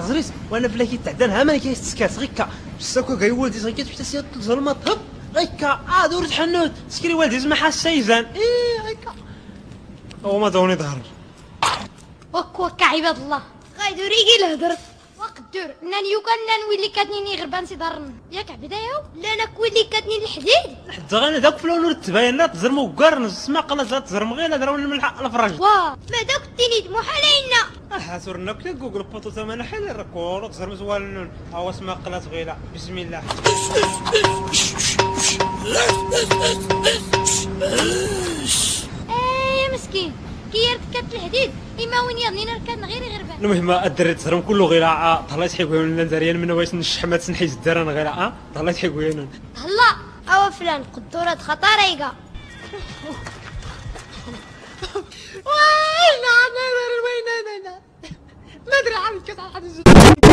غزريت وانا بلا كيتعدى نها ما كيستسكات غيكا الساكو كاي ولدي غير كتفتح سياد الظلمات هب غيكا دورت حنوت سكري والدي زعما حاسه يزان غيكا هو ما دوني ظهر وك عباد الله غايدور يجي الهدر وقدور ناني يوكان نولي كاتنيني غربان سي دارن ياك عبدايو لا انا كولي كاتني الحديد حتى غانا داك فلون تباين لا تزرم وكارنس سما قلاص تزرم غير هضروا الملح الفراج واه ما داك التينيد محالينا حاسورنا كي جوجل بوطو ثمن حل الركور تزرم زوال هو سما قلاص غيلا بسم الله يا مسكين كي يركب الحديد إما وين يظني نركب غير غربان المهم الدري تزرم كله غيلا طلعت حيكون لنا دريان من واش نشحمات نحيز الدران غيلا طلعت حيكون هلا أو فلان قدورة خطاريقة وين ما ادري عاد كتعرف